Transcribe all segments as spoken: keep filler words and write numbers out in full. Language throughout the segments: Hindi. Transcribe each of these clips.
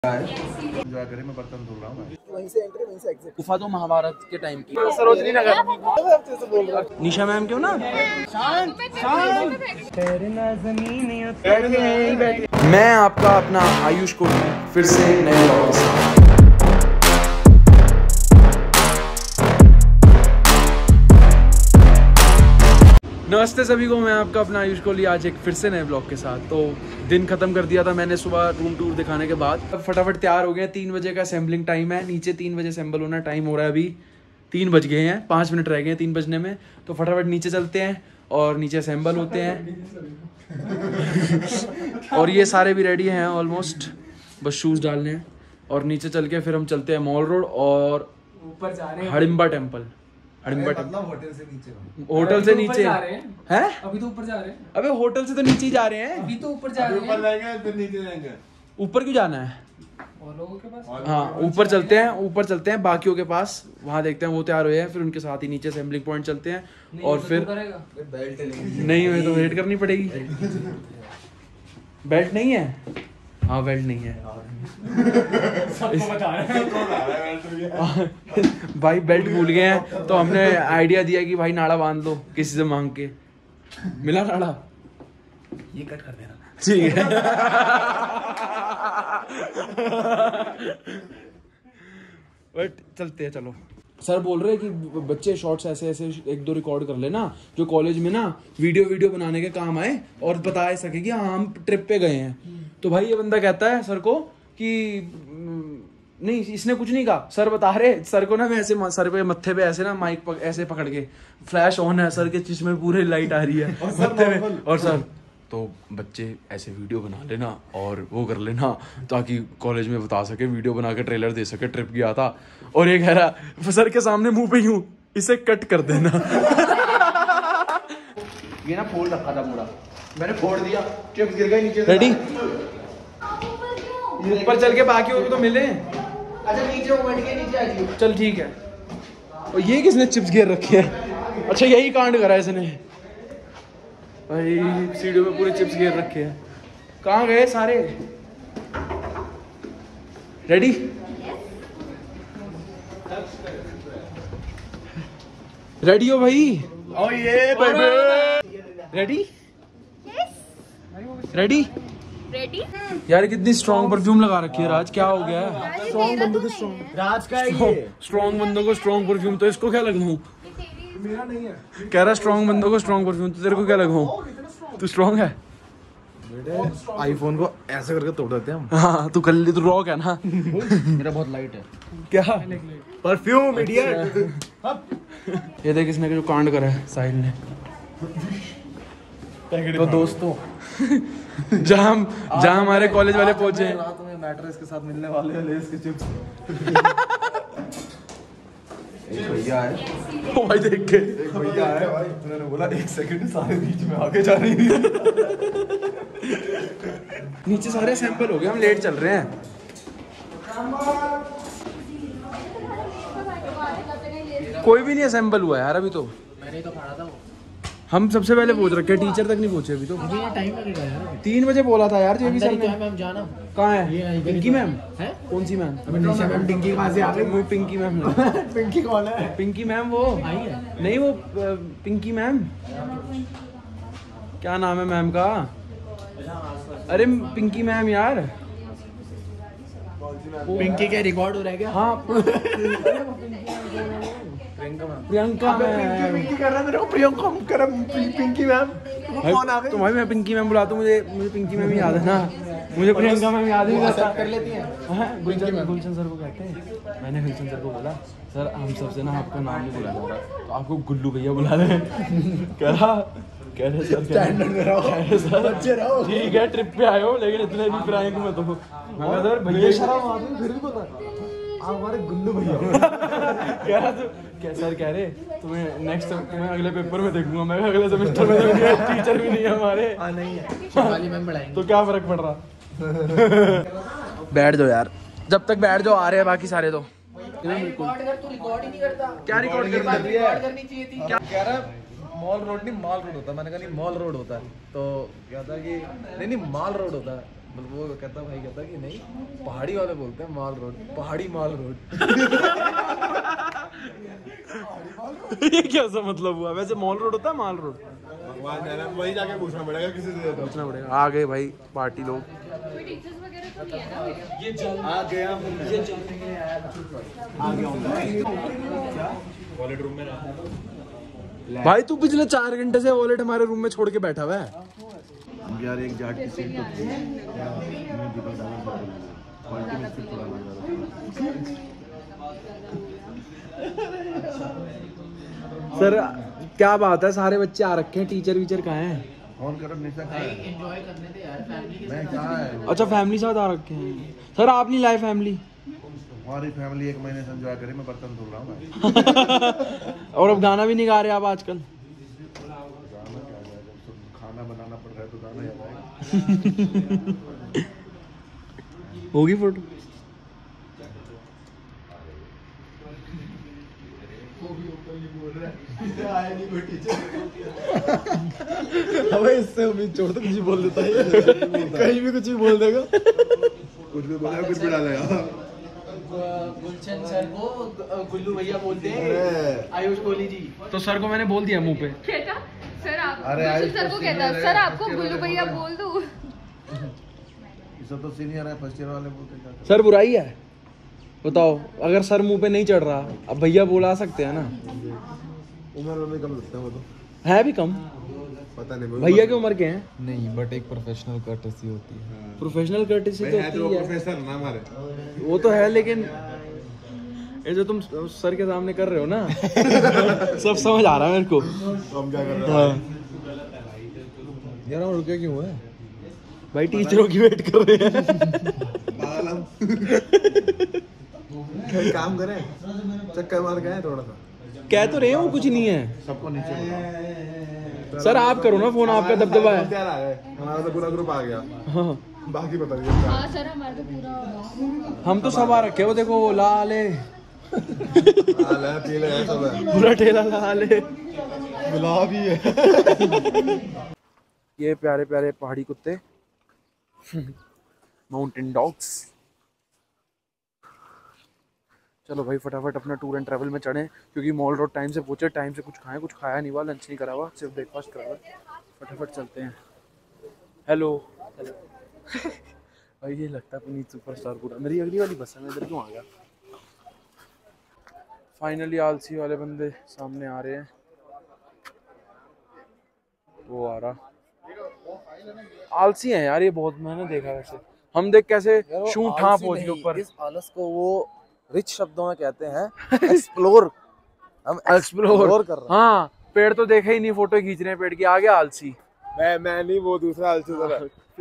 एंट्री मैं बर्तन धुल रहा हूँ वहीं से एंट्री वहीं से एग्जिट। गुफा तो महाभारत के टाइम की। सरोजनी नगर निशा मैम क्यों ना मैं आपका अपना आयुष को फिर से एक नए ब्लॉग के साथ। नमस्ते सभी को, मैं आपका अपना आयुष कोहली आज एक फिर से नए ब्लॉग के साथ। तो दिन खत्म कर दिया था मैंने सुबह रूम टूर दिखाने के बाद। अब फटाफट तैयार हो गए। तीन बजे का असेंबलिंग टाइम है, नीचे तीन बजे असेंबल होना टाइम हो रहा है। अभी तीन बज गए हैं, पाँच मिनट रह गए हैं तीन बजने में। तो फटाफट नीचे चलते हैं और नीचे असेंबल होते हैं। और ये सारे भी रेडी हैं ऑलमोस्ट, बस शूज़ डालने हैं। और नीचे चल के फिर हम चलते हैं मॉल रोड और ऊपर जा रहे हैं Hadimba temple. Hadimba temple hotel से नीचे होटल से नीचे हैं? अभी तो ऊपर जा रहे हैं। अबे होटल से तो नीचे ही जा रहे हैं। अभी तो ऊपर जा रहे हैं। ऊपर जाएंगे फिर नीचे जाएंगे। ऊपर क्यों जाना है? और लोगों के पास हाँ ऊपर चलते हैं, ऊपर चलते हैं बाकियों के पास। वहाँ देखते हैं वो तैयार हुए हैं, फिर उनके साथ ही नीचे असेंबलिंग पॉइंट चलते हैं। और फिर बेल्ट नहीं हुए तो वेट करनी पड़ेगी। बेल्ट नहीं है? हाँ बेल्ट नहीं है। भाई बेल्ट भूल गए हैं तो हमने आइडिया दिया कि भाई नाड़ा बांध लो किसी से मांग के। मिला नाड़ा? ये कट कर देना। ठीक है। बट चलते हैं, चलो। सर बोल रहे हैं कि बच्चे शॉर्ट्स ऐसे ऐसे एक दो रिकॉर्ड कर लेना जो कॉलेज में ना वीडियो वीडियो बनाने के काम आए और बता सके कि हाँ हम ट्रिप पे गए हैं। तो भाई ये बंदा कहता है सर को कि नहीं, इसने कुछ नहीं कहा। सर बता रहे सर को ना, मैं ऐसे सर पे मत्थे पे ऐसे ना माइक पक, ऐसे पकड़ के, फ्लैश ऑन है सर के चश्मे पूरे लाइट आ रही है मत्थे पे। और सर तो बच्चे ऐसे वीडियो बना लेना और वो कर लेना ताकि कॉलेज में बता सके, वीडियो बना के ट्रेलर दे सके ट्रिप गया था। और ये कह रहा सर के सामने मुंह पे यूं, इसे कट कर देना। ये ना फोड़ रखा था पूरा, मैंने फोड़ दिया, चिप्स गिर गए नीचे। रेडी? ऊपर चल के बाकी को तो मिले। अच्छा नीचे वो बैठ के नीचे आ जाइए। चल ठीक है। और ये किसने चिप्स गिर रखे हैं? अच्छा यही कांड करा है इसने भाई, सीढ़ियों में पूरे चिप्स गिर रखे हैं। कहाँ गए सारे? रेडी? रेडी हो भाई? ओ ये बेबी रेडी? रेडी? रेडी? यार कितनी स्ट्रॉन्ग परफ्यूम लगा रखी है राज, क्या हो गया? स्ट्रॉन्ग बंदों को स्ट्रॉन्ग राज का है ये। स्ट्रॉन्ग बंदों को स्ट्रॉन्ग परफ्यूम, तो इसको क्या लगाऊं? मेरा नहीं है। कह रहा स्ट्रॉन्ग बंदों को स्ट्रॉन्ग परफ्यूम, तो तेरे को क्या लगाऊं? तू स्ट्रॉन्ग है? बेटे आईफोन को ऐसे करके तोड़ देते हैं हम। हाँ तू कर ली, तू रॉक है ना। मेरा बहुत लाइट है। क्या परफ्यूम इडियट। ये देख इसने जो कांड करा है साहिल ने। तो दोस्तों जहाँ जहाँ हमारे कॉलेज वाले पहुंचे हैं, रात में मैट्रेस के साथ मिलने वाले हैं लेस के चिप्स। एक भैया है, ओ भाई देख के एक भैया है भाई, उन्होंने बोला एक सेकंड सारे बीच में आगे जा रही है। नीचे सारे सैंपल हो गए, हम लेट चल रहे हैं। कोई भी नहीं असेंबल हुआ है यार अभी तो। मैंने तो पढ़ा था वो। हम सबसे पहले पहुंच रखे, टीचर तक नहीं पहुंचे अभी तो। अभी ये टाइम लगेगा यार। तीन बजे बोला था यार जेबी सर ने। मैम जाना कहाँ ये है? नहीं, पिंकी मैम है? कौन सी मैम? अभी निशा मैम डिंगी कहाँ से आ गई? वो पिंकी मैम है। पिंकी कौन है? पिंकी मैम वो आई है? नहीं, वो अ, पिंकी मैम, क्या नाम है मैम का? अरे पिंकी मैम यार। पिंकी क्या रिकॉर्ड हो रहा है क्या? हाँ प्रियंका मैम। पिंकी कर रहा है मेरे को, प्रियंका कर पिंकी मैम। कौन आ गई? तुम्हारी मैं पिंकी मैम बुलाता हूँ, मुझे मुझे पिंकी मैम याद है ना, मुझे प्रियंका मैम याद नहीं रहता। कर लेती हैं। हाँ गुलशन गुलशन सर को कहते हैं। मैंने गुलशन सर को बोला सर हम सबसे ना आपका नाम नहीं बुलाया जा रहा, तो आपको गुल्लू भैया बुला रहे हैं। कह रहा कह रहे सर स्टैंडर्ड में रहो, कह रहे सर बच्चे रहो। ठीक है ट्रिप पे आए हो लेकिन इतने भी फ्राइंग में तो। मैं कहा सर भैया शर्म आती है फिर भी पता आप हमारे गुल्लू भैया। कह रहा तो क्या सर कह रहे तुम्हें नेक्स्ट तुम्हें अगले पेपर में देखूंगा। मैं अगले सेमेस्टर में देखूंगा, टीचर भी नहीं है हमारे। हाँ नहीं है, शिवाली मैम पढ़ाएंगे तो क्या फर्क पड़ रहा? बैठ जाओ यार, जब तक बैठ जाओ आ रहे हैं बाकी सारे। तो रिकॉर्ड कर, तू रिकॉर्ड ही नहीं करता। क्या रिकॉर्ड कर रही है? करनी चाहिए थी। क्या कह रहा है? मॉल रोड नहीं माल रोड होता है। मैंने कहा नहीं मॉल रोड होता है, तो क्या था कि नहीं नहीं माल रोड होता है। मतलब वो कहता भाई कहता कि नहीं पहाड़ी वाले बोलते हैं माल रोड, पहाड़ी माल रोड। ये क्या सा मतलब हुआ? वैसे मॉल रोड होता है माल रोड? भगवान जाने, वही जाके पूछना पड़ेगा किसी से। पूछना पड़ेगा। आ गए भाई पार्टी लोग। कोई टीचर्स वगैरह तो नहीं है ना भैया? ये चल आ गया हूं मैं, ये चलने के लिए आया था, आ गया हूं मैं। टॉयलेट रूम में रहा भाई तू पिछले चार घंटे से वॉलेट हमारे रूम में छोड़ के बैठा हुआ है। यार एक जाट की सीट तो थी, क्वालिटी में से थोड़ा लग सर क्या बात है, सारे बच्चे आ रखे हैं, टीचर वीचर कहाँ हैं? फोन करो निशा का एंजॉय करने दे यार, फैमिली के साथ कहां है? अच्छा फैमिली साथ आ रखे हैं। सर आप नहीं लाए फैमिली? हमारी फैमिली एक महीने से एंजॉय करे, मैं बर्तन धुल रहा हूँ। और अब गाना भी नहीं गा रहे आप आजकल? गाना क्या है, जब खाना बनाना पड़ रहा है तो गाना याद आएगा। होगी फोटो? अबे इससे उम्मीद छोड़, तो कुछ भी बोल देता है, कहीं भी कुछ भी बोल देगा, कुछ भी बोलेगा, कुछ भी डालेगा। गुलशन सर को गुल्लू भैया बोलते हैं, आयुष कोहली जी। तो सर को मैंने बोल दिया मुंह पे। कहता सर आप अरे गुलशन सर को कहता सर आपको गुल्लू भैया बोल दूं। ये सब तो सीनियर है, फर्स्ट ईयर वाले बोलते हैं। सर बुराई है? बताओ, अगर सर मुंह पे नहीं चढ़ रहा, अब भैया बोला सकते हैं ना? उम्र में कम लगता है वो तो, है भी कम, पता नहीं भैया की उम्र के हैं। नहीं, बट एक प्रोफेशनल कर्टसी होती है। प्रोफेशनल कर्टेसी तो होती है, प्रोफेसर ना हमारे, वो तो है, लेकिन ये जो तुम सर के सामने कर रहे हो ना सब समझ आ रहा है मेरे को। हम क्या कर रहे हैं? हाँ। यार हम रुके क्यों है? भाई टीचरों की वेट कर रहे हैं। पागल हम। एक काम करें, चक्कर मार गए थोड़ा सा। कह तो रहे हो कुछ नहीं है। सबको नीचे बुलाओ। सर आप करो ना फोन, आपका दबदबा है। आ गए, हमारा तो पूरा ग्रुप आ गया, हाँ बाकी बता दीजिए। हाँ सर हमारा तो पूरा हम तो सब आ रखे, वो देखो वो लाल है, हाल है, पीले हैं सब है, पूरा ठेला लाल है, गुलाब ही है। ये प्यारे प्यारे पहाड़ी कुत्ते, माउंटेन डॉग्स। चलो भाई फटाफट अपना टूर एंड ट्रैवल में चढ़ें, क्योंकि मॉल रोड टाइम से पहुंचे, टाइम से कुछ खाएं, कुछ खाया नहीं हुआ, लंच नहीं करा हुआ, सिर्फ ब्रेकफास्ट करा हुआ। फटाफट चलते हैं। हेलो भाई ये लगता है पुनीत सुपरस्टार पूरा। मेरी अगली वाली बस है, मैं इधर क्यों आ गया? फाइनली आलसी वाले बंदे सामने आ रहे हैं, वो आ रहा। आलसी हैं यार ये बहुत, मैंने देखा वैसे। हम देख कैसे शू ठा पहुंच गए ऊपर। इस आलस को वो रिच शब्दों में कहते हैं एक्सप्लोर। हम एक्सप्लोर कर रहे हैं। हाँ, पेड़ तो देखे ही नहीं, फोटो खींच रहे हैं पेड़ की। आ गया आलसी। मैं मैं नहीं, वो दूसरा आलसी था।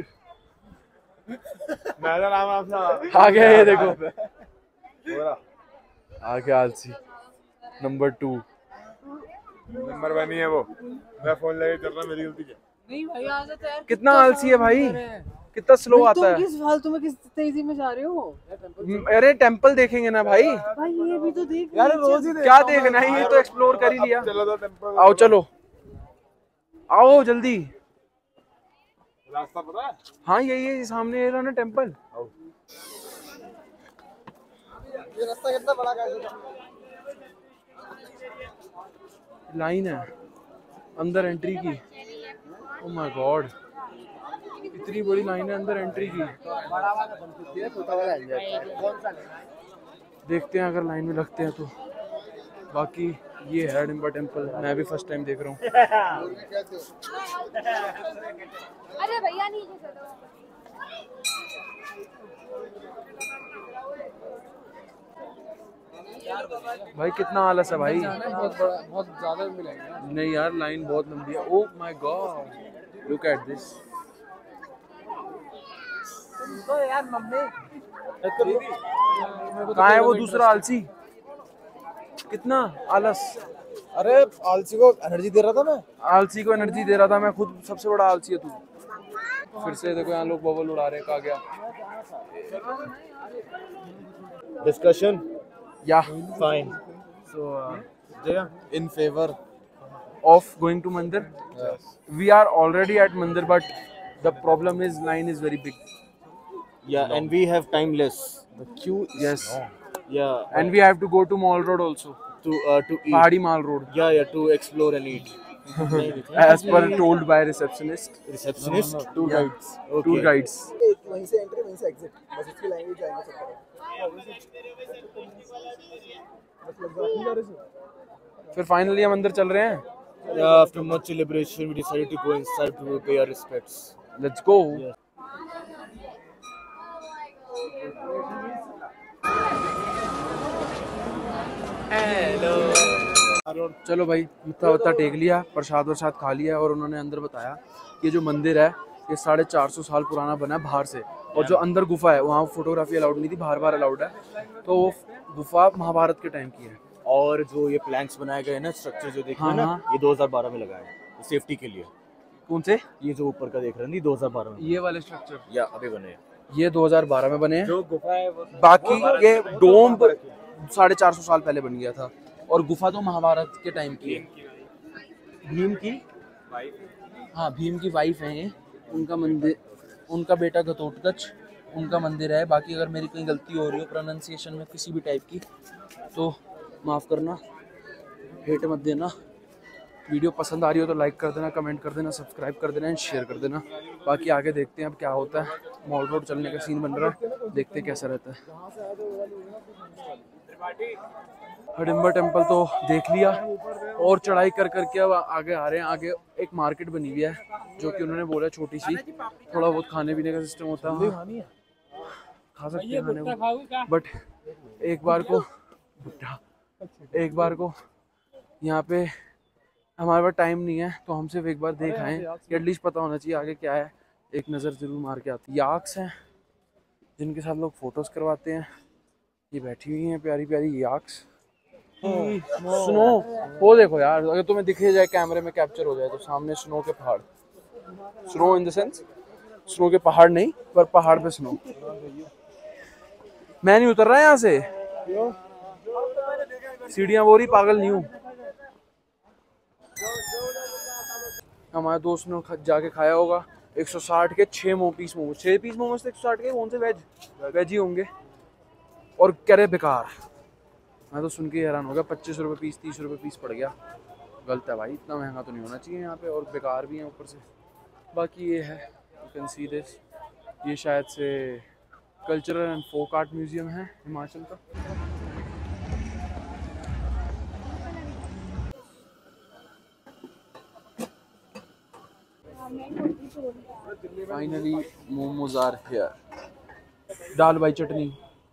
मेरा नाम आपसे आ गया, ये देखो आ गया आलसी नंबर टू। नंबर वन ही है वो। मैं फोन लेके चल रहा, मेरी गलती क्या? नहीं भाई आ जाता है यार। कितना आलसी है भाई, कितना स्लो आता है। किस फालतू में किस तेजी में जा रहे हो? अरे टेंपल देखेंगे ना भाई। भाई ये भी तो देख यार रोज ही क्या देखना है, ये तो एक्सप्लोर कर ही लिया। चलो तो टेंपल। आओ चलो, आओ जल्दी। रास्ता पता है? हाँ यही है, सामने ये रहा ना टेंपल। ये रास्ता कितना बड़ा है? लाइन है अंदर एंट्री की। ओह माय गॉड, इतनी बड़ी लाइन है अंदर एंट्री की। देखते हैं अगर लाइन में लगते हैं तो। बाकी ये है हिडिंबा टेंपल, मैं भी फर्स्ट टाइम देख रहा हूँ। अरे भैया नीचे चलो। भाई कितना आलस है भाई। बहुत बड़ा, बहुत ज्यादा मिलेगा। नहीं यार लाइन बहुत लंबी है। Oh my god, look at this. तो यार मम्मी कहाँ है वो दूसरा आलसी? कितना आलस। अरे आलसी को एनर्जी दे रहा था मैं। आलसी को एनर्जी दे रहा था मैं, खुद सबसे बड़ा आलसी है तू। फिर से देखो यहाँ लोग बबल उड़ा रहे हैं। कहा गया डिस्कशन या fine so in favour of going to Mandir. Yes. We are already at Mandir, but the problem is line is very big. Yeah, and we have timeless. The queue is Yes. long. Yeah, And we have to go to Mall Road also. to uh, to eat. Pahadi Mall Road. Yeah, yeah, to explore and eat. As per told by receptionist. Receptionist, tour Yeah. guides. Okay. Tour guides. वहीं से एंट्री वहीं से एग्जिट बस इसकी लैंग्वेज आएंगे सब फिर फाइनली हम अंदर चल रहे हैं. Yeah, after much deliberation, we decided to go inside to pay our respects. Let's go. Yeah. चलो भाई, मत्था वत्था टेक लिया, प्रसाद वरसाद खा लिया और उन्होंने अंदर बताया कि ये जो मंदिर है ये साढ़े चार सौ साल पुराना बना है बाहर से, और जो अंदर गुफा है वहाँ फोटोग्राफी अलाउड नहीं थी, बाहर बाहर अलाउड है. तो वो गुफा महाभारत के टाइम की है. और जो ये प्लैंक्स बनाए गए हैं ना, स्ट्रक्चर जो देख रहे हैं ना, हाँ, ये दो हज़ार बारह में लगाया है सेफ्टी के लिए. कौन से? ये जो ऊपर का देख रहे हैं नहीं, दो हज़ार बारह में. ये वाले स्ट्रक्चर या अभी बने हैं. ये दो हज़ार बारह में बने हैं. जो गुफा है वो बाकी ये डोम साढ़े चार सौ साल पहले बन गया था, और गुफा तो महाभारत के टाइम की है. भीम की, हाँ भीम की वाइफ है ये. उनका मंदिर, उनका बेटा घटोत्कच, उनका मंदिर है. बाकी अगर मेरी कोई गलती हो रही हो प्रोनाउंसिएशन में किसी भी टाइप की तो माफ़ करना, हेट मत देना. वीडियो पसंद आ रही हो तो लाइक कर देना, कमेंट कर देना, सब्सक्राइब कर देना एंड शेयर कर देना. बाकी आगे देखते हैं अब क्या होता है. मॉल रोड चलने का सीन बन रहा है, देखते हैं कैसा रहता है. हडिम्बा टेम्पल तो देख लिया, और चढ़ाई कर करके अब आगे आ रहे हैं. आगे एक मार्केट बनी हुई है जो कि उन्होंने बोला छोटी सी, थोड़ा बहुत खाने पीने का सिस्टम होता है, खा सकते हैं खाने को. बट एक बार को एक बार को यहाँ पे हमारे पास टाइम नहीं है, तो हम सिर्फ एक बार देख आए कि एटलीस्ट पता होना चाहिए आगे क्या है. एक नज़र ज़रूर मार के आती. याक्स हैं जिनके साथ लोग फ़ोटोज़ करवाते हैं. ये बैठी हुई हैं प्यारी प्यारी याक्स. स्नो, वो देखो यार, अगर तुम्हें दिखे जाए कैमरे में कैप्चर हो जाए तो सामने स्नो के पहाड़. Snow in the sense snow के पहाड़ नहीं, पर पहाड़ पे स्नो. मैं नहीं उतर रहा यहाँ से, सीढ़ियाँ वो रही, पागल नहीं हूँ. हमारे दोस्त ने जाके खाया होगा एक सौ साठ के छः मो पीस मोमोज. छः पीस मोमोज एक सौ साठ के, कौन से वेज वेज ही होंगे, और कह रहे बेकार. मैं तो सुन के हैरान हो गया. पच्चीस रुपये पीस, तीस रुपये पीस पड़ गया. गलत है भाई, इतना महंगा तो नहीं होना चाहिए यहाँ पे, और बेकार भी है ऊपर से. बाकी ये है, यू कैन सी दिस, ये शायद से cultural and folk art museum है हिमाचल का. Finally momos are here. दाल बाई चटनी.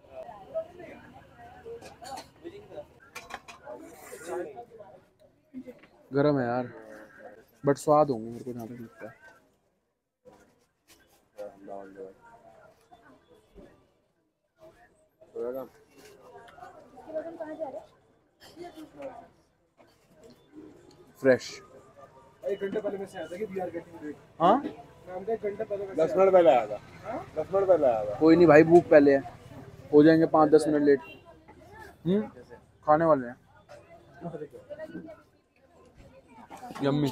गरम है यार, बट स्वाद होंगे मेरे को जहाँ तक लगता है. फ्रेश. एक घंटे पहले मैं से आया था कि वी आर गेटिंग लेट. हाँ एक घंटे पहले दस मिनट पहले आया था. दस मिनट पहले आया था. कोई नहीं भाई, भूख पहले है, हो जाएंगे पाँच दस मिनट लेट. हम्म खाने वाले हैं. यम्मी.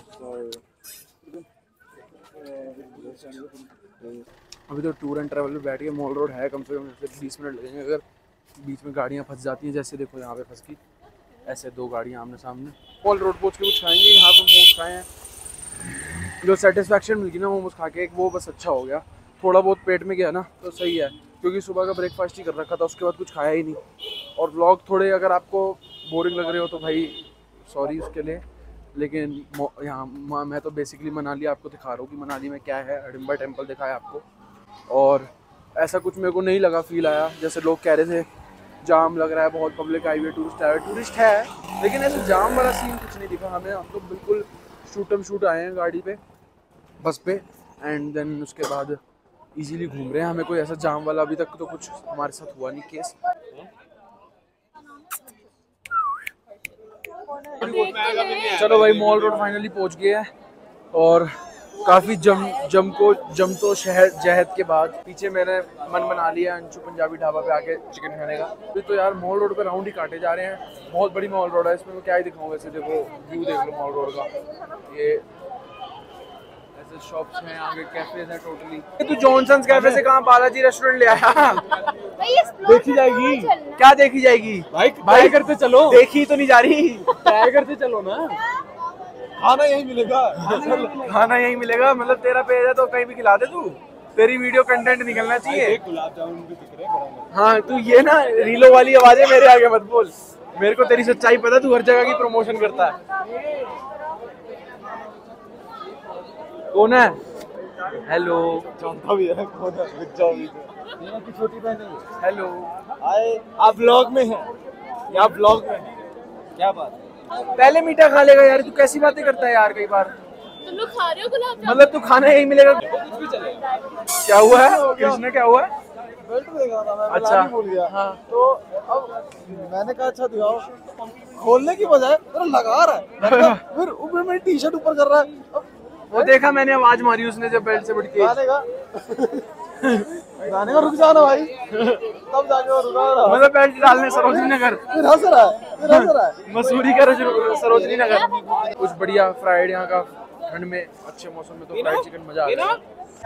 अभी तो टूर एंड ट्रैवल में बैठ के मॉल रोड है, कम से कम बीस मिनट लगेंगे. अगर बीच में गाड़ियाँ फंस जाती हैं, जैसे देखो यहाँ पे फंस गई, ऐसे दो गाड़ियाँ आमने सामने. मॉल रोड पहुँच के कुछ खाएंगे. यहाँ पे मोमोज खाए हैं, जो सेटिस्फैक्शन मिल गई ना मोमोज खा के, एक वो बस अच्छा हो गया. थोड़ा बहुत पेट में गया ना तो सही है, क्योंकि सुबह का ब्रेकफास्ट ही कर रखा था, उसके बाद कुछ खाया ही नहीं. और व्लॉग थोड़े अगर आपको बोरिंग लग रहे हो तो भाई सॉरी उसके लिए, लेकिन यहाँ मैं तो बेसिकली मनाली आपको दिखा रहा हूँ कि मनाली में क्या है. हडिम्बा टेम्पल दिखाया आपको, और ऐसा कुछ मेरे को नहीं लगा, फील आया जैसे लोग कह रहे थे जाम लग रहा है, बहुत पब्लिक आई हुई है, टूरिस्ट आया है. टूरिस्ट है लेकिन ऐसे जाम वाला सीन कुछ नहीं दिखा हमें. हम तो बिल्कुल शूटम शूट आए हैं गाड़ी पे, बस पे, एंड देन उसके बाद इजीली घूम रहे हैं. हमें कोई ऐसा जाम वाला अभी तक तो कुछ हमारे साथ हुआ नहीं केस. चलो भाई, मॉल रोड फाइनली पहुंच गए हैं, और काफ़ी जम जम को जम तो शहर जहद के बाद पीछे मैंने मन बना लिया अंशु पंजाबी ढाबा पे आके चिकन खाने का. फिर तो यार मॉल रोड पे राउंड ही काटे जा रहे हैं. बहुत बड़ी मॉल रोड है, इसमें मैं क्या ही दिखाऊँ. वैसे देखो व्यू देख लो मॉल रोड का, ये ऐसे शॉप्स हैं आगे, कैफेज हैं टोटली। तू जॉनसन्स कैफे से कहाँ बालाजी रेस्टोरेंट ले आया? देखी जाएगी क्या? देखी जाएगी भाई, भाई करते चलो। देखी तो नहीं जा रही, ट्राई करते चलो ना। खाना यही मिलेगा। खाना यही मिलेगा मतलब तेरा पेज है तो कहीं भी खिला दे तू। तेरी वीडियो कंटेंट निकलना चाहिए। गुलाब जामुन भी बिक रहे हैं। हाँ तू ये ना रीलो वाली आवाजें मेरे आगे मत बोल, मेरे को तेरी सच्चाई पता, तू हर जगह की प्रमोशन करता है। कौन है? हेलो जानता भी है कौन है? बच्चा भी है की छोटी बहन है। हेलो, आए आप व्लॉग में हैं या आप व्लॉग में हैं? क्या बात? पहले मीठा खा लेगा यार, तू कैसी बातें करता है यार कई बार। तुम लोग खा रहे हो गुलाब जामुन? मतलब तू खाना यही मिलेगा? कुछ भी चलेगा। क्या हुआ है कृष्ण, क्या हुआ है? बेल्ट देख रहा था मैं, अच्छा। अच्छा भूल गया। हाँ। तो अब मैंने कहा अच्छा दिखाओ, खोलने की बजाय मेरा लगा रहा है, फिर ऊपर में टी शर्ट ऊपर कर रहा है। अब वो देखा मैंने, आवाज मारी उसने जब बेल्ट से बढ़ के। गाने का गाने का रुक जाना भाई, तब जाके वो रुका रहा। मतलब बेल्ट डालने सरोजनी नगर, फिर हंस रहा है, फिर हंस रहा है। मसूरी का सरोजनी नगर। कुछ बढ़िया फ्राइड यहाँ का, ठंड में अच्छे मौसम में तो फ्राइड चिकन मजा आ गया।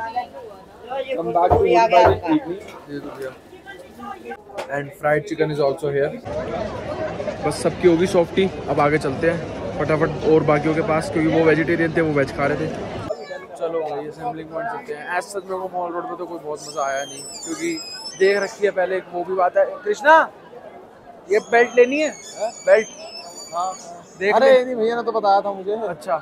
And fried chicken is also here. बस सबकी होगी सॉफ्टी, अब आगे चलते हैं फटाफट और बाकियों के पास, क्योंकि वो वेजिटेरियन थे, वो वेज खा रहे थे। चलो भाई असेंबलिंग पॉइंट चलते हैं। ऐसा सच में को मॉल रोड पे तो कोई बहुत मजा आया नहीं, क्योंकि देख रखी है पहले, वो भी बात है। कृष्णा ये बेल्ट लेनी है? बेल्ट हाँ देख। अरे नहीं भैया ने तो बताया था मुझे। अच्छा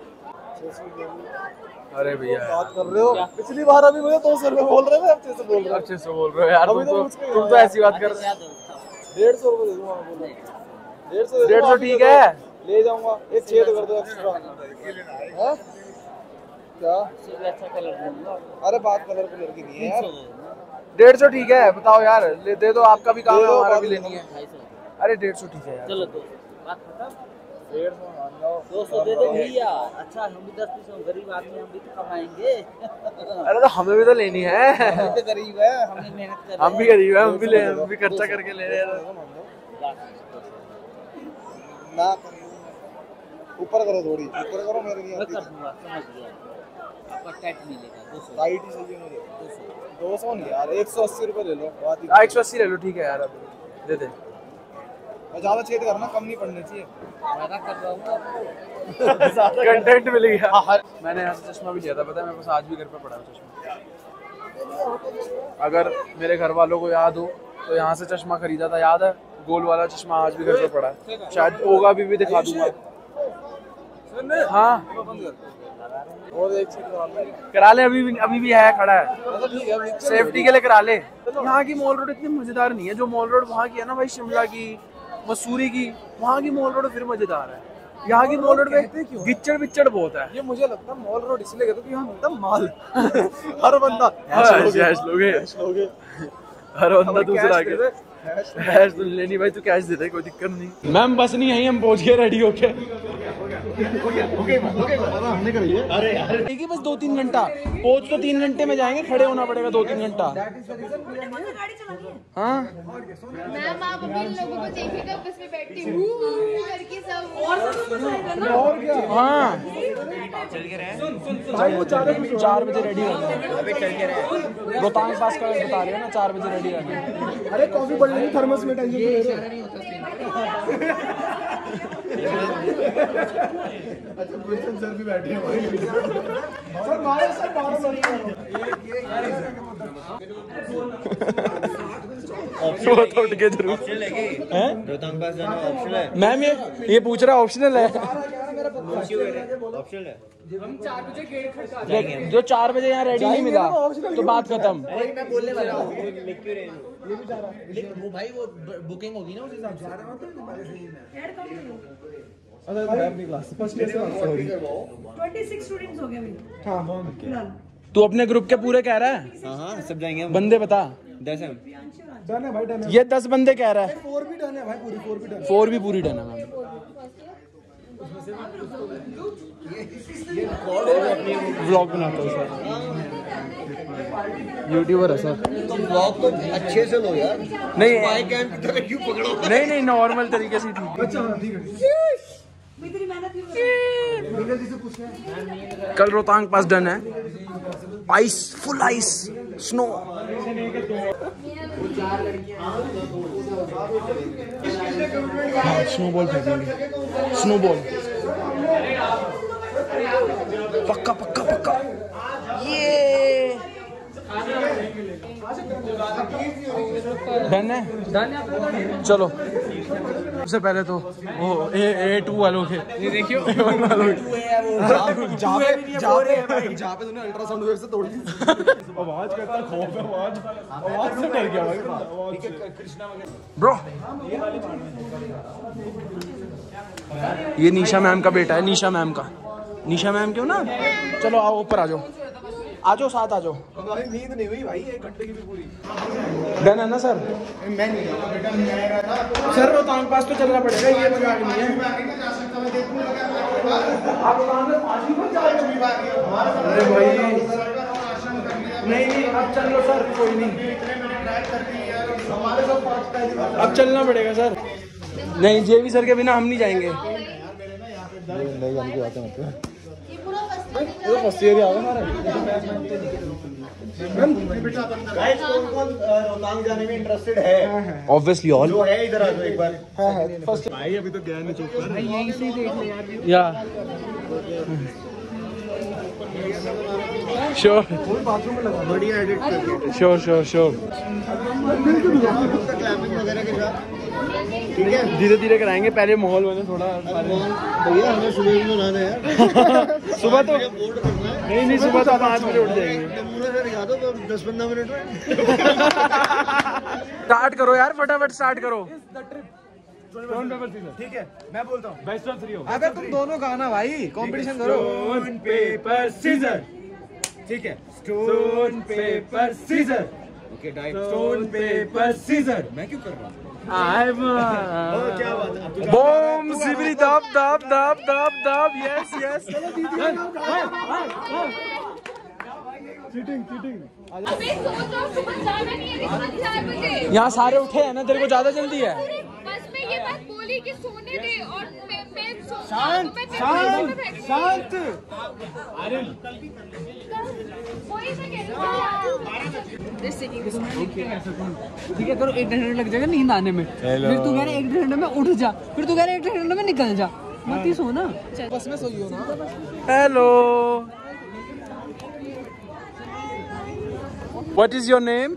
अरे भैया बात कर रहे हो, पिछली बार अभी मुझे दो सौ रुपए बोल रहे थे, अब छह सौ बोल रहे हो। अच्छे से बोल रहे हो यार, तुम तो तुम तो ऐसी बात कर रहे हो। डेढ़ सौ रुपए दे दूंगा, डेढ़ सौ डेढ़ सौ ठीक है, ले जाऊंगा। एक छेद कर दो एक्स्ट्रा। क्या अच्छा कलर? अरे बात कलर कलर की नहीं है यार। डेढ़ सौ ठीक है, बताओ यार, ले दे दो, आपका भी काम है, हमारा भी लेनी है। अरे डेढ़ सौ ठीक है यार। चलो बात खत्म। डेढ़ सौ मान लो, दो सौ दे दो भैया। अच्छा हम भी दस पीस गरीब आदमी, हम भी तो कमाएंगे। अरे तो हमें भी तो लेनी है, हम भी गरीब है, हम भी मेहनत कर रहे हैं। हम भी गरीब है, हम भी ले, हम भी खर्चा करके ले रहे हैं। ना ऊपर करो, थोड़ी ऊपर करो, मेरे नहीं आती। कर दूंगा, समझ गया। आपका टाइट मिलेगा दो सौ। टाइट ही चाहिए मुझे। दो सौ नहीं यार, एक सौ अस्सी रुपए ले लो। एक सौ अस्सी ले लो, ठीक है यार, अब दे दे। ज्यादा छेद करना, कम नहीं पड़ने चाहिए। ज्यादा कर रहा हूँ। कंटेंट मिल गया। मैंने यहाँ से चश्मा भी लिया था, पता है मेरे पास आज भी घर पे पड़ा है चश्मा। अगर मेरे घर वालों को याद हो तो यहाँ से चश्मा खरीदा था, याद है? गोल वाला चश्मा आज भी घर पे पड़ा है, शायद होगा अभी भी दिखा दूंगा। हाँ और एक छेद करा ले, अभी भी अभी भी है, खड़ा है, सेफ्टी के लिए करा ले। यहाँ की मॉल रोड इतनी मजेदार नहीं है जो मॉल रोड वहाँ की है ना भाई, शिमला की, मसूरी की, वहाँ की मॉल रोड फिर मजेदार है। यहाँ की मॉल रोड में गिच्चड़ बिच्चड़ बहुत है। ये मुझे लगता है मॉल रोड इसलिए कहते हैं कि यहाँ मिलता माल। हर बंदा कैश लोगे, हर बंदा दूसरा आके कैश तो लेनी भाई, तू कैश दे दे, कोई दिक्कत नहीं। मैम बस नहीं आई, हम पहुंच गए रेडी होके। हमने कर लिया। अरे यार ठीक है, बस दो तीन घंटा पहुंच तो तीन घंटे में जाएंगे, खड़े होना पड़ेगा दो तीन घंटा। हाँ मैम आप अभी इन लोगों को देखिएगा, बस में बैठती हूँ करके सब। और क्या? हाँ चल के रहे, वो चार बजे रेडी रहना है। अबे चल के रहे, रोहतांग पास का बता रहे हो ना, चार बजे रेडी रहना है। अरे कॉफी बढ़ रही थर्मस में, टेंशन ले रहे हो। अच्छा गुलशन सर भी बैठे हैं भाई। सर मारो सर मारो सर। वो तो उठ के जरूर हैं, रोहतांग पास जाना ऑप्शनल है मैम, ये ये पूछ रहा ऑप्शनल है। ऑप्शनल है। हम चार बजे गेट खड़का जो चार बजे यहाँ रेडी नहीं मिला तो बात खत्म। मैं बोलने वाला हूँ, वो भाई वो बुकिंग होगी ना उस हिसाब से। छब्बीस स्टूडेंट्स हो गए भाई। हाँ बहुत। तू अपने ग्रुप के पूरे कह रहा है? हाँ हाँ सब जाएंगे। बंदे बता। दस हैं। डन है भाई, डन है। ये दस बंदे कह रहा है। फोर भी डन है भाई, पूरी फोर भी डन है। फोर भी पूरी डन है मैम। व्लॉग बनाता हूँ सर, यूट्यूबर है सर। ब्लॉग तो अच्छे से लो यार, नहीं स्पाई कैम की तरह क्यों पकड़ो? नहीं नहीं नॉर्मल तरीके से ठीक है। अच्छा ठीक है। तेरी मेहनत क्यों कल रोहतांग पास डन है। Ice, full ice, snow. Snowball फेंकेंगे, स्नोबॉल पक्का पक्का पक्का। ये डन है, चलो। सबसे पहले तो वो ए ए टू वालों के ये देखियो ए वन वालों के जहाँ पे जहाँ पे जहाँ पे तूने अल्ट्रासाउंड वेव से तोड़ दी आवाज करता खौफ है, आवाज आवाज से डर गया भाई। ब्रो ये निशा मैम का बेटा है, निशा मैम का। निशा मैम क्यों ना, चलो आओ ऊपर आ जाओ, आ जाओ साथ आ जाओ। नींद नहीं हुई भाई एक घंटे की भी पूरी। डन है ना सर? मैं नहीं सर रोहतांग पास तो चलना पड़ेगा, ये मजाक नहीं है। अरे भाई नहीं नहीं अब चल लो सर, कोई नहीं अब चलना पड़ेगा सर। नहीं जेवी सर के बिना हम नहीं जाएंगे। नहीं जाने की बात है मतलब ये पूरा ये तो फर्स्ट ईयर ही आ गया हमारा। गाइस कौन कौन रोहतांग जाने में इंटरेस्टेड है? ऑब्वियसली ऑल जो है इधर आ जाओ एक बार। है है फर्स्ट भाई अभी तो गया नहीं चुप कर। यहीं से देख ले यार। या श्योर बाथरूम में लगा बढ़िया एडिट करके श्योर श्योर श्योर क्लैपिंग वगैरह के साथ ठीक है। धीरे धीरे कराएंगे, पहले माहौल बने थोड़ा। भैया हमें सुबह भी बनाना है यार। सुबह तो बोर्ड करना है। नहीं नहीं सुबह तो पाँच बजे उठ जाएंगे। नमूना से दिखा दो दस पंद्रह मिनट में। स्टार्ट करो यार, फटाफट स्टार्ट करो। ठीक है मैं बोलता हूँ बेस्ट ऑफ थ्री हो। अगर तुम दोनों गाना भाई कंपटीशन करो। स्टोन पेपर सीजर, ठीक है। Stone paper scissor, okay diet stone paper scissor. मैं क्यों कर रहा हूँ? क्या बात है। बूम सिबरी दब दब दब दब दब। यस यस अबे सोच रहा हूँ सुबह जाना नहीं है लेकिन चार बजे। यहाँ सारे उठे हैं ना, तेरे को ज्यादा जल्दी है। बस में ये बात बोली कि सोने दे और मैं मैं सो शांत शांत शांत। वही मैं कह रही हूँ। ठीक है करो, एक डेढ़ घंटा लग जाएगा नींद आने में। फिर तू कह रहा है एक डेढ़ घंटे में उठ जा, फिर तू कह रहा है एक डेढ़ घंटे में निकल जा। मत ही सो ना। बस में सोई हो ना। Hello, what is your name?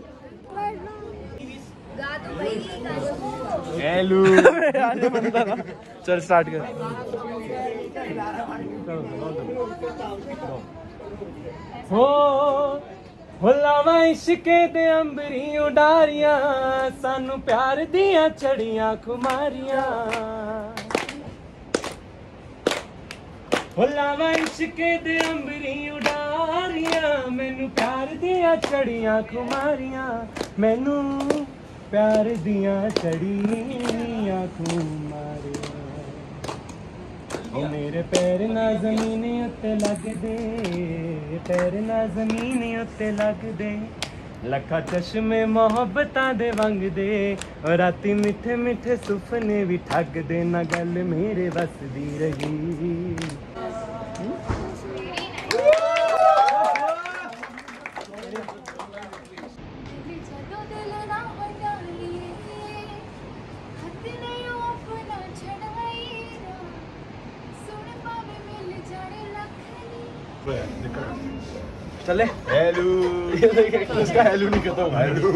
Hello. चल स्टार्ट कर। हो हुलावा इश्के दे अंबरी उडारियां, सानू प्यार दियां चढ़ियां खुमारियां। हुलावा इश्के दे अंबरी उडारियां, मैनू प्यार दियां चढ़ियां खुमारियां। मैनू प्यार दियां चढ़ियां खुमारियां। ओ मेरे पैर ना जमीन उत्ते लग दे, पैर ना जमीन उत्ते लग दे। लखा चश्मे मोहब्बतां दे वंग दे, और राती मिठे मिठे सुपने भी ठग दे। ना गल मेरे बस दी रही। चले हेलो। इसका हेलो नहीं कहता हूँ। हेलो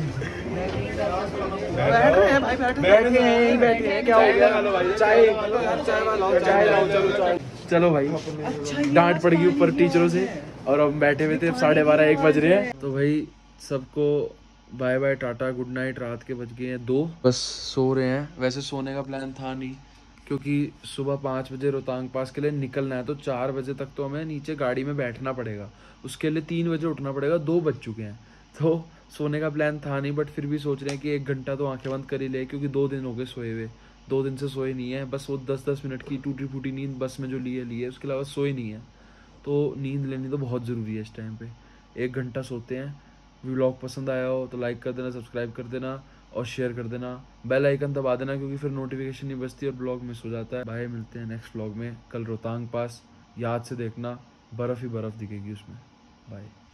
बैठ रहे हैं भाई, बैठ रहे बैठ के यहीं बैठे हैं, क्या हो गया? चाय चाय वाला चाय लाओ, चलो चाय। चलो भाई, डांट पड़ गई ऊपर टीचरों से, और अब बैठे हुए थे। साढ़े बारह एक बज रहे हैं। तो भाई सबको bye bye tata, good night. रात के बज गए हैं दो, बस सो रहे हैं। वैसे सोने का प्लान था नहीं, क्योंकि सुबह पाँच बजे रोहतांग पास के लिए निकलना है, तो चार बजे तक तो हमें नीचे गाड़ी में बैठना पड़ेगा। उसके लिए तीन बजे उठना पड़ेगा, दो बज चुके हैं। तो सोने का प्लान था नहीं, बट फिर भी सोच रहे हैं कि एक घंटा तो आंखें बंद कर ही ले, क्योंकि दो दिन हो गए सोए हुए। दो दिन से सोए नहीं है, बस वो दस दस मिनट की टूटी फूटी नींद बस में जो लिए लिए, उसके अलावा सोए नहीं है। तो नींद लेनी तो बहुत ज़रूरी है इस टाइम पे। एक घंटा सोते हैं। व्लॉग पसंद आया हो तो लाइक कर देना, सब्सक्राइब कर देना, और शेयर कर देना, बेल आइकन दबा देना क्योंकि फिर नोटिफिकेशन नहीं बजती और ब्लॉग मिस हो जाता है। भाई मिलते हैं नेक्स्ट ब्लॉग में। कल रोहतांग पास याद से देखना, बर्फ़ ही बर्फ़ दिखेगी उसमें। बाय।